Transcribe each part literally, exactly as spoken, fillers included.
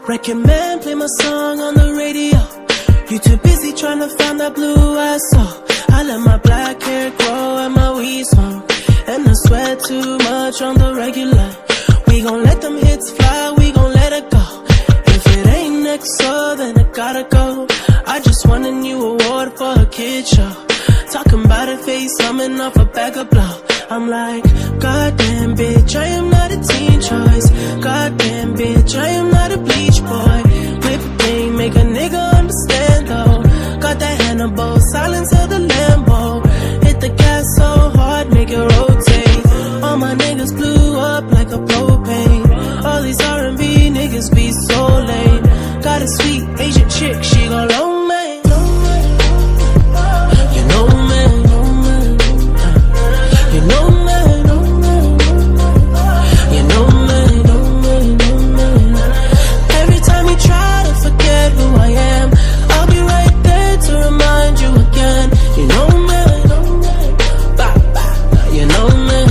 Record man, play my song on the radio. You too busy trying to find that blue I saw. I let my black hair grow and my weed smoke, and I sweat too much on the regular. We gon' let them hits fly, we gon' let it go. If it ain't next, so then I gotta go. I just won a new award for a kid show. Talking about a face, coming off a bag of blow. I'm like, goddamn bitch, I am not a teen choice. Goddamn bitch, I am not a bleach boy. Whip thing, make a nigga understand though. Got that Hannibal, silence of the Lambo. Hit the gas so hard, make it rotate. All my niggas blew up like a propane. All these R and B niggas be so lame. Got a sweet Asian chick, she gon' loan me. You know me, you know me, you know me, every time you try to forget who I am, I'll be right there to remind you again. You know me, you know me,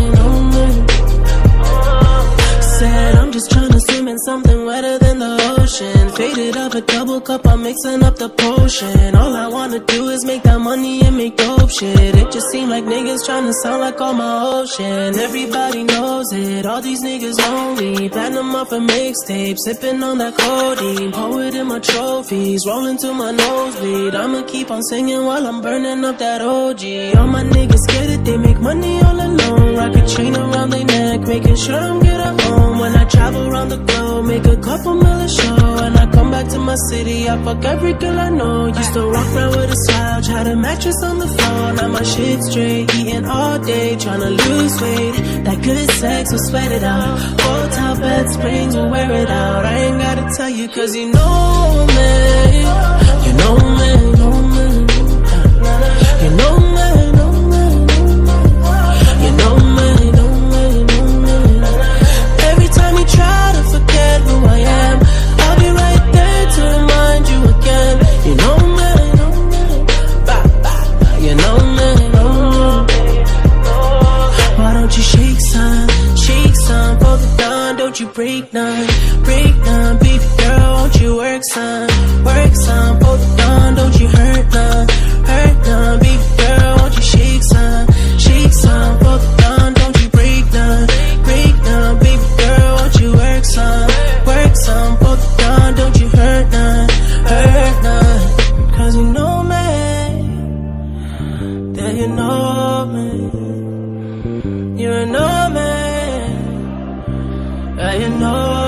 said I'm just trying to swim in something wetter than the ocean. Faded up a double cup, I'm mixing up the potion. All I wanna do is make that money and make dope shit. It just seem like niggas trying to sound like all my ocean. Everybody knows it, all these niggas know me. Platinum off a mixtape, sipping on that codeine. Poet in my trophies, rolling to my nosebleed. I'ma keep on singing while I'm burning up that O G. All my niggas scared that they make money all alone. Rock a chain around their neck, making sure I'm good at home. When I travel around the globe, make a couple million show. And I come back to my city, I fuck every girl I know. Used to walk around with a slouch, had a mattress on the floor. Now my shit straight, eating all day, tryna lose weight. That good sex will sweat it out. Hotel bed springs will wear it out. I ain't gotta tell you cause you know me. You know me, know me. You know me, know me. You know me, know me, know me. Every time you try to forget who I am, I'll be right there to remind you again. You know me, know me. You know me, know me. Why don't you shake some, shake some, fold it down, don't you break none, break none, baby girl, won't you work some, work some, fold it down, don't you hurt none, hurt none, baby girl, won't you shake some, shake some, fold it down, don't you break none, break none, baby girl, won't you work some, work some, fold it down, don't you hurt none, hurt none, cause you know me, that you know me, you know me, that you know